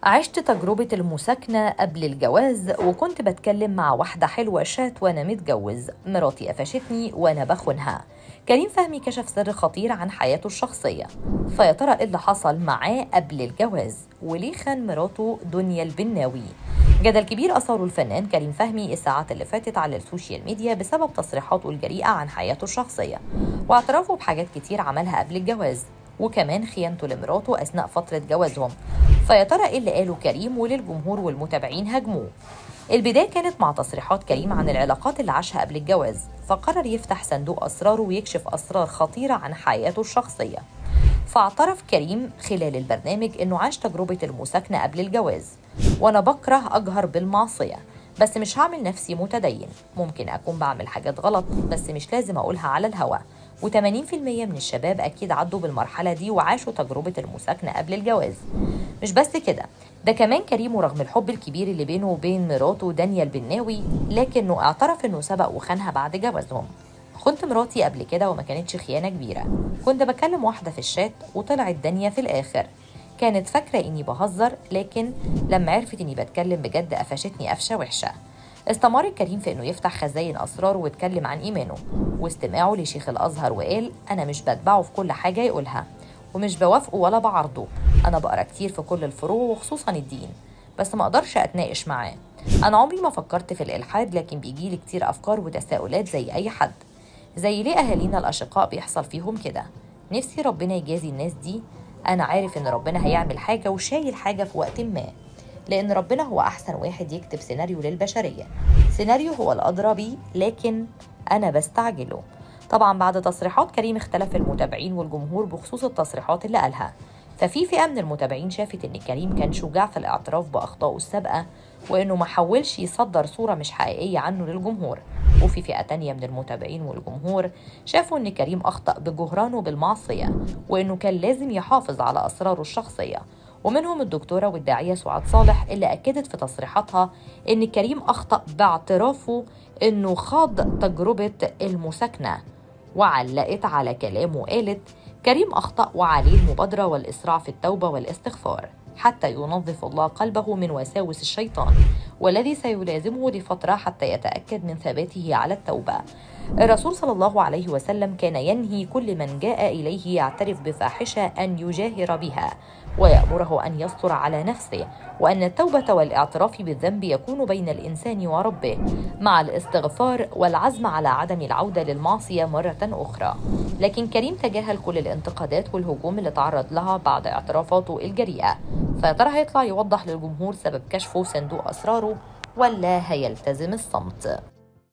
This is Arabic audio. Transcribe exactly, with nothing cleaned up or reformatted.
عشت تجربة المساكنة قبل الجواز، وكنت بتكلم مع واحدة حلوة شات وأنا متجوز. مراتي قفشتني وأنا بخونها. كريم فهمي كشف سر خطير عن حياته الشخصية. فيا ترى إيه اللي حصل معاه قبل الجواز؟ وليه خان مراته دنيا البناوي؟ جدل كبير أثاره الفنان كريم فهمي الساعات اللي فاتت على السوشيال ميديا بسبب تصريحاته الجريئة عن حياته الشخصية، واعترافه بحاجات كتير عملها قبل الجواز، وكمان خيانته لمراته أثناء فترة جوازهم. فيا ترى ايه اللي قاله كريم وليه الجمهور والمتابعين هاجموه؟ البداية كانت مع تصريحات كريم عن العلاقات اللي عاشها قبل الجواز، فقرر يفتح صندوق أسراره ويكشف أسرار خطيرة عن حياته الشخصية. فاعترف كريم خلال البرنامج إنه عاش تجربة المساكنة قبل الجواز. وأنا بكره أجهر بالمعصية، بس مش هعمل نفسي متدين. ممكن أكون بعمل حاجات غلط بس مش لازم أقولها على الهوا. وثمانين بالمية من الشباب أكيد عدوا بالمرحلة دي وعاشوا تجربة المساكنة قبل الجواز. مش بس كده، ده كمان كريم ورغم الحب الكبير اللي بينه وبين مراته دنيا البناوي، لكنه اعترف انه سبق وخانها بعد جوازهم. خنت مراتي قبل كده وما كانتش خيانة كبيرة. كنت بكلم واحدة في الشات وطلعت دنيا في الآخر. كانت فاكرة إني بهزر، لكن لما عرفت إني بتكلم بجد قفشتني قفشة وحشة. استمر كريم في إنه يفتح خزاين أسراره واتكلم عن إيمانه واستماعه لشيخ الأزهر، وقال: أنا مش بتبعه في كل حاجة يقولها، ومش بوافقه ولا بعرضه. أنا بقرأ كتير في كل الفروع وخصوصا الدين، بس ما أقدرش أتناقش معاه. أنا عمري ما فكرت في الإلحاد، لكن بيجيلي كتير أفكار وتساؤلات زي أي حد. زي ليه أهالينا الأشقاء بيحصل فيهم كده؟ نفسي ربنا يجازي الناس دي. أنا عارف إن ربنا هيعمل حاجة وشايل حاجة في وقت ما، لأن ربنا هو أحسن واحد يكتب سيناريو للبشرية. سيناريو هو الأدرى بيه، لكن أنا بستعجله. طبعا بعد تصريحات كريم اختلف المتابعين والجمهور بخصوص التصريحات اللي قالها. ففي فئة من المتابعين شافت إن كريم كان شجاع في الاعتراف بأخطائه السابقة، وإنه ما حاولش يصدر صورة مش حقيقية عنه للجمهور. وفي فئة تانية من المتابعين والجمهور شافوا إن كريم أخطأ بجهرانه بالمعصية، وإنه كان لازم يحافظ على أسراره الشخصية. ومنهم الدكتورة والداعية سعاد صالح، اللي أكدت في تصريحاتها إن كريم أخطأ باعترافه إنه خاض تجربة المساكنة، وعلقت على كلامه وقالت: كريم أخطأ وعليه المبادرة والإسراع في التوبة والاستغفار حتى ينظف الله قلبه من وساوس الشيطان، والذي سيلازمه لفترة حتى يتأكد من ثباته على التوبة. الرسول صلى الله عليه وسلم كان ينهي كل من جاء إليه يعترف بفاحشة أن يجاهر بها، ويأمره أن يستر على نفسه، وأن التوبة والاعتراف بالذنب يكون بين الإنسان وربه، مع الاستغفار والعزم على عدم العودة للمعصية مرة أخرى. لكن كريم تجاهل كل الانتقادات والهجوم اللي تعرض لها بعد اعترافاته الجريئة. فيا ترى هيطلع يوضح للجمهور سبب كشفه صندوق أسراره، ولا هيلتزم الصمت؟